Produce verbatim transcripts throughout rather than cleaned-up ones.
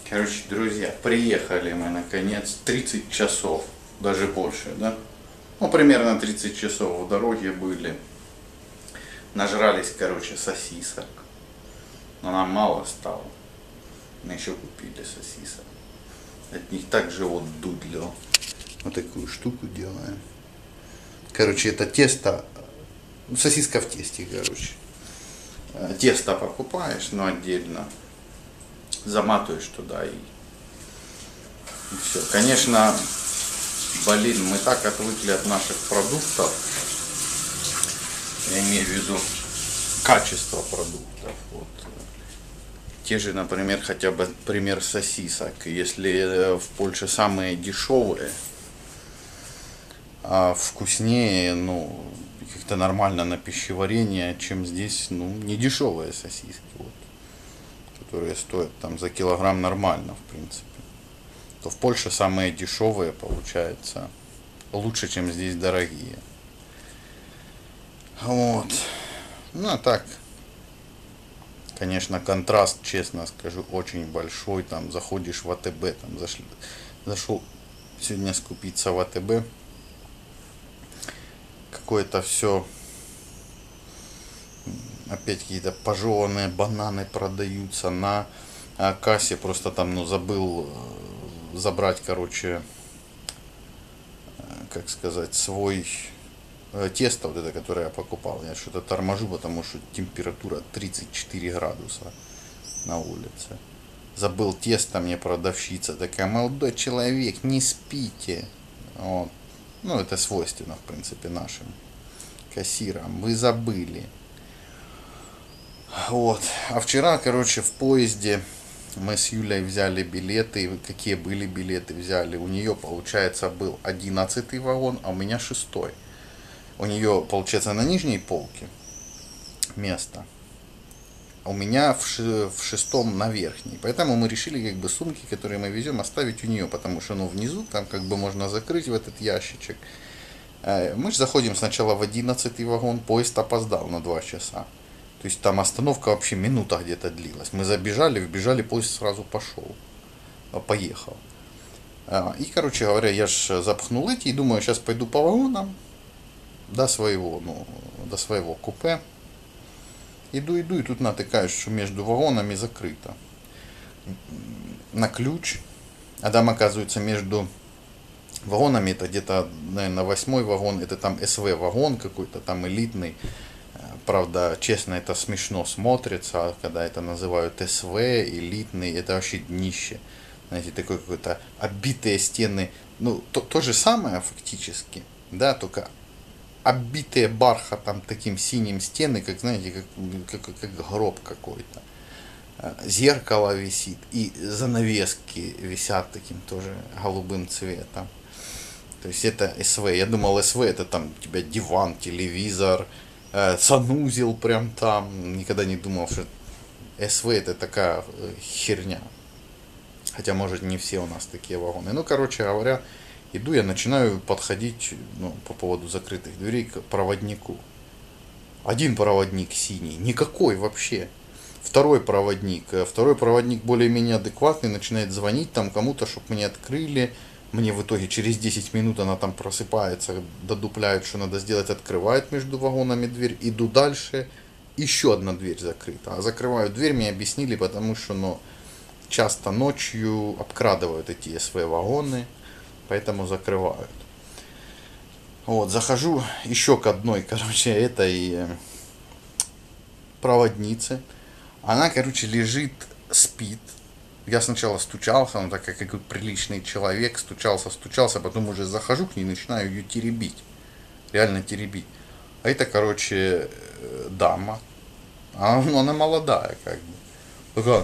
Короче, друзья, приехали мы наконец. тридцать часов, даже больше, да? Ну, примерно тридцать часов в дороге были. Нажрались, короче, сосисок. Но нам мало стало. Мы еще купили сосисок. От них так живот дудлил. Вот такую штуку делаем. Короче, это тесто. Сосиска в тесте, короче. Тесто покупаешь, но отдельно заматываешь туда и, и все. Конечно, блин, мы так отвыкли от наших продуктов. Я имею в виду качество продуктов. Вот. Те же, например, хотя бы пример сосисок. Если в Польше самые дешевые, а вкуснее, ну, как-то нормально на пищеварение, чем здесь, ну, не дешевые сосиски, вот, которые стоят там за килограмм нормально, в принципе. То в Польше самые дешевые, получается, лучше, чем здесь дорогие. Вот. Ну, а так, конечно, контраст, честно скажу, очень большой. Там заходишь в АТБ, там зашли, зашел сегодня скупиться в АТБ. Какое-то все, опять какие-то пожеванные бананы продаются на кассе. Просто там, ну, забыл забрать, короче, как сказать, свой тесто, вот это, которое я покупал. Я что-то торможу, потому что температура тридцать четыре градуса на улице. Забыл тесто, мне продавщица такая: молодой человек, не спите. Вот. Ну, это свойственно, в принципе, нашим кассирам. Вы забыли. Вот. А вчера, короче, в поезде мы с Юлей взяли билеты. Какие были билеты взяли? У нее, получается, был одиннадцатый вагон, а у меня шестой. У нее, получается, на нижней полке место. А у меня в, ш- в шестом на верхней. Поэтому мы решили, как бы, сумки, которые мы везем, оставить у нее. Потому что, ну, внизу там, как бы, можно закрыть в этот ящичек. Мы же заходим сначала в одиннадцатый вагон. Поезд опоздал на два часа. То есть там остановка вообще минута где-то длилась. Мы забежали, вбежали, поезд сразу пошел. Поехал. И, короче говоря, я же запхнул эти и думаю, сейчас пойду по вагонам. До своего, ну, до своего купе. Иду, иду, и тут натыкаюсь, что между вагонами закрыто. На ключ. А там, оказывается, между вагонами, это где-то, наверное, восьмой вагон, это там СВ вагон какой-то, там элитный. Правда, честно, это смешно смотрится, когда это называют СВ, элитный, это вообще днище. Знаете, такой какой-то оббитые стены. Ну, то, то же самое фактически, да, только оббитые бархатом таким синим стены, как, знаете, как, как, как гроб какой-то. Зеркало висит, и занавески висят таким тоже голубым цветом. То есть это СВ. Я думал, СВ это там у тебя диван, телевизор, э, санузел прям там. Никогда не думал, что СВ это такая херня. Хотя, может, не все у нас такие вагоны. Ну, короче говоря, иду, я начинаю подходить, ну, по поводу закрытых дверей к проводнику. Один проводник синий, никакой вообще. Второй проводник, второй проводник более-менее адекватный, начинает звонить там кому-то, чтобы мне открыли. Мне в итоге через десять минут она там просыпается, додупляет, что надо сделать, открывает между вагонами дверь. Иду дальше, еще одна дверь закрыта. А закрываю дверь, мне объяснили, потому что, ну, часто ночью обкрадывают эти СВ-вагоны. Поэтому закрывают. Вот, захожу еще к одной, короче, этой проводнице. Она, короче, лежит, спит. Я сначала стучался, ну, так как какой приличный человек, стучался, стучался, потом уже захожу к ней и начинаю ее теребить. Реально теребить. А это, короче, дама. А, ну, она молодая, как бы. Такая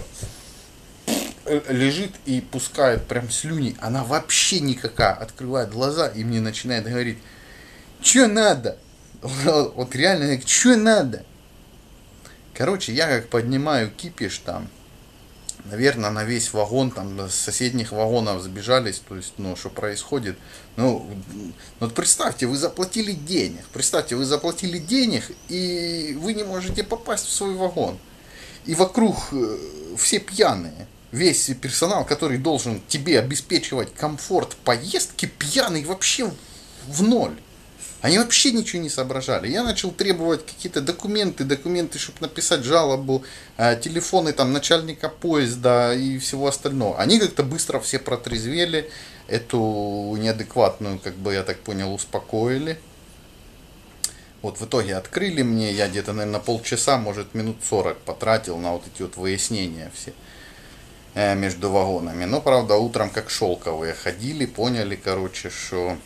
лежит и пускает прям слюни, она вообще никакая, открывает глаза и мне начинает говорить: что надо? Вот реально, что надо? Короче, я как поднимаю кипиш там, наверное, на весь вагон, там с соседних вагонов сбежались, то есть, ну, что происходит. Ну, вот представьте, вы заплатили денег, представьте, вы заплатили денег, и вы не можете попасть в свой вагон. И вокруг все пьяные. весь персонал, который должен тебе обеспечивать комфорт поездки, пьяный вообще в ноль. Они вообще ничего не соображали. Я начал требовать какие-то документы, документы, чтобы написать жалобу, телефоны там начальника поезда и всего остального. Они как-то быстро все протрезвели, эту неадекватную, как бы я так понял, успокоили. Вот в итоге открыли мне, я где-то, наверное, полчаса, может, минут сорок потратил на вот эти вот выяснения все между вагонами. Но, правда, утром как шелковые ходили, поняли, короче, что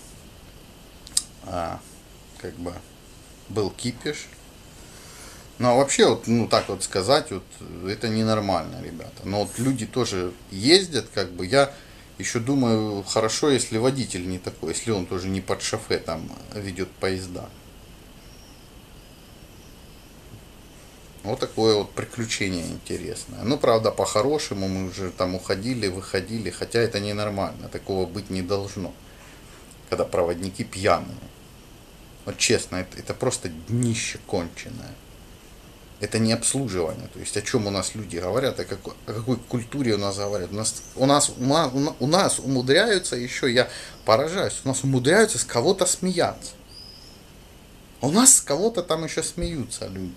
а, как бы был кипиш. Ну, а вообще, вот, ну, так вот сказать, вот, это ненормально, ребята. Но вот люди тоже ездят, как бы, я еще думаю, хорошо, если водитель не такой, если он тоже не под шофе там ведет поезда. Вот такое вот приключение интересное. Ну, правда, по-хорошему мы уже там уходили, выходили, хотя это ненормально, такого быть не должно, когда проводники пьяные. Вот честно, это, это просто днище конченое. Это не обслуживание. То есть о чем у нас люди говорят, о какой, о какой культуре у нас говорят. У нас, у, нас, у, нас, у нас умудряются еще, я поражаюсь, у нас умудряются с кого-то смеяться. У нас с кого-то там еще смеются люди.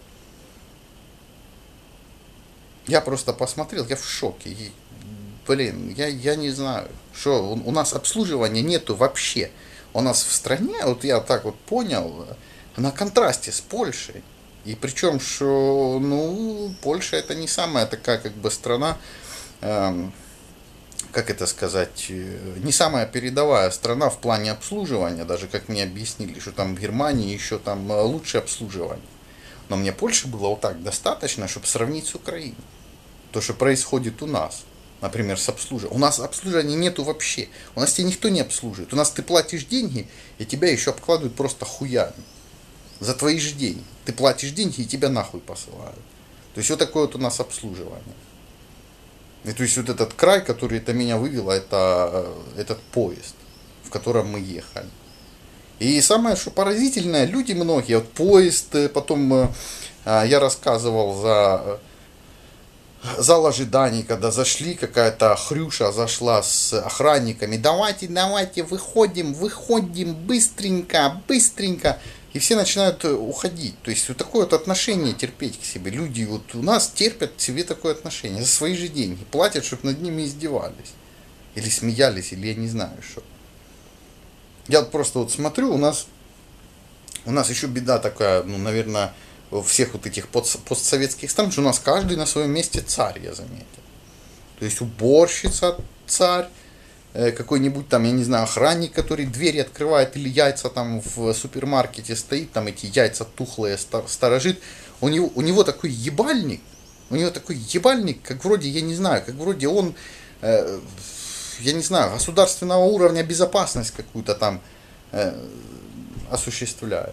Я просто посмотрел, я в шоке. И, блин, я, я не знаю, что у, у нас обслуживания нету вообще. У нас в стране, вот я так вот понял, на контрасте с Польшей. И причем, что, ну, Польша это не самая такая, как бы, страна, эм, как это сказать, не самая передовая страна в плане обслуживания, даже как мне объяснили, что там в Германии еще там лучше обслуживание. Но мне Польши было вот так достаточно, чтобы сравнить с Украиной. То, что происходит у нас, например, с обслуживанием. У нас обслуживания нету вообще. У нас тебя никто не обслуживает. У нас ты платишь деньги, и тебя еще обкладывают просто хуями. За твои же деньги. Ты платишь деньги, и тебя нахуй посылают. То есть вот такое вот у нас обслуживание. И то есть вот этот край, который это меня вывело, это этот поезд, в котором мы ехали. И самое, что поразительное, люди многие, вот поезд, потом я рассказывал за зал ожиданий, когда зашли, какая-то хрюша зашла с охранниками, давайте, давайте, выходим, выходим, быстренько, быстренько. И все начинают уходить. То есть вот такое вот отношение терпеть к себе. Люди вот у нас терпят к себе такое отношение. За свои же деньги. Платят, чтобы над ними издевались. Или смеялись, или я не знаю что. Я вот просто вот смотрю, у нас, у нас еще беда такая, ну, наверное, всех вот этих постсоветских стран, что у нас каждый на своем месте царь, я заметил. То есть уборщица царь, какой-нибудь там, я не знаю, охранник, который двери открывает, или яйца там в супермаркете стоит, там эти яйца тухлые сторожит. У него, у него такой ебальник, у него такой ебальник, как вроде, я не знаю, как вроде он, э, я не знаю, государственного уровня безопасность какую-то там э, осуществляет.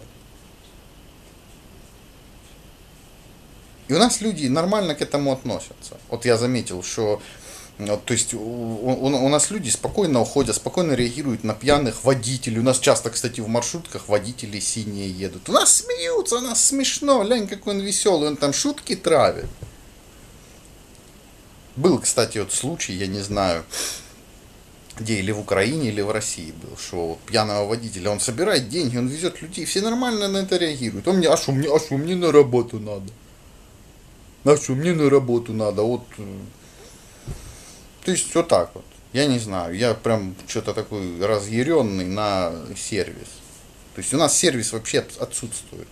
И у нас люди нормально к этому относятся. Вот я заметил, что вот, то есть у, у, у нас люди спокойно уходят, спокойно реагируют на пьяных водителей. У нас часто, кстати, в маршрутках водители синие едут. У нас смеются, у нас смешно. Лянь, какой он веселый, он там шутки травит. Был, кстати, вот случай, я не знаю, где, или в Украине, или в России был, что вот пьяного водителя, он собирает деньги, он везет людей, все нормально на это реагируют. Он мне, а что мне, а что мне на работу надо? А что мне на работу надо? Вот. То есть вот так вот. Я не знаю, я прям что-то такой разъяренный на сервис. То есть у нас сервис вообще отсутствует.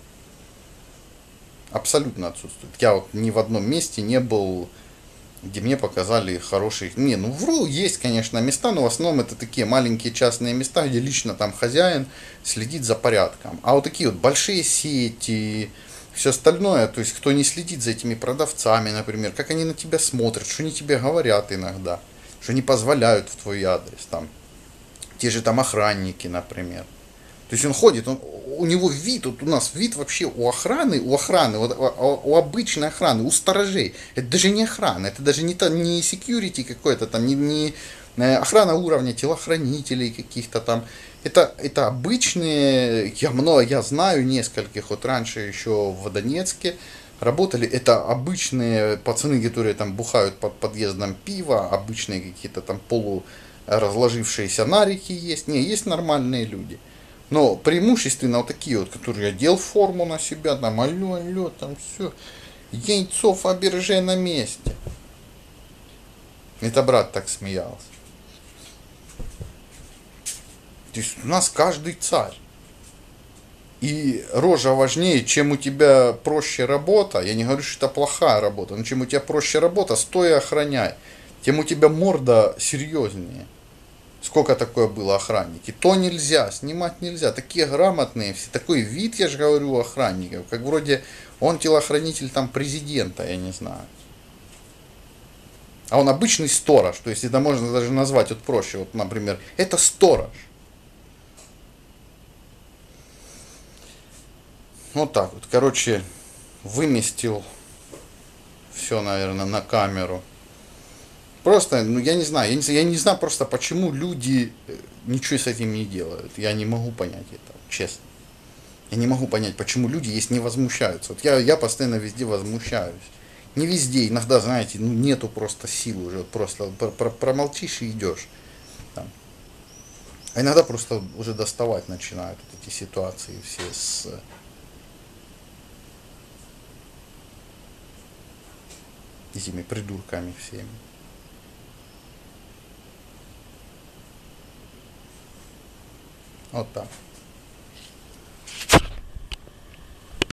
Абсолютно отсутствует. Я вот ни в одном месте не был, где мне показали хороший. Не, ну вру, есть, конечно, места, но в основном это такие маленькие частные места, где лично там хозяин следит за порядком. А вот такие вот большие сети, все остальное, то есть кто не следит за этими продавцами, например, как они на тебя смотрят, что они тебе говорят иногда, что не позволяют в твой адрес, там, те же там охранники, например. То есть он ходит, он, у него вид, вот у нас вид вообще у охраны, у охраны, вот, у, у обычной охраны, у сторожей, это даже не охрана, это даже не, не security какой-то там, не, не охрана уровня телохранителей каких-то там. Это, это обычные, я много, я знаю нескольких, вот раньше еще в Донецке работали. Это обычные пацаны, которые там бухают под подъездом пива, обычные какие-то там полуразложившиеся нарики есть. Не, есть нормальные люди. Но преимущественно вот такие вот, которые одел форму на себя, там, алло, алло, там все. Яйцо Фаберже на месте. Это брат так смеялся. То есть у нас каждый царь. И рожа важнее, чем у тебя проще работа. Я не говорю, что это плохая работа, но чем у тебя проще работа, стой и охраняй. Тем у тебя морда серьезнее. Сколько такое было охранники? То нельзя, снимать нельзя. Такие грамотные все. Такой вид, я же говорю, у охранников. Как вроде он телохранитель там президента, я не знаю. А он обычный сторож. То есть это можно даже назвать вот проще. Вот, например, это сторож. Вот так вот. Короче, выместил все, наверное, на камеру. Просто, ну я не знаю, я не, я не знаю просто, почему люди ничего с этим не делают. Я не могу понять это, честно. Я не могу понять, почему люди есть не возмущаются. Вот я, я постоянно везде возмущаюсь. Не везде, иногда, знаете, ну нету просто сил уже. Вот просто про, про, промолчишь и идешь. Там. А иногда просто уже доставать начинают вот эти ситуации все с... этими придурками всеми. Вот так.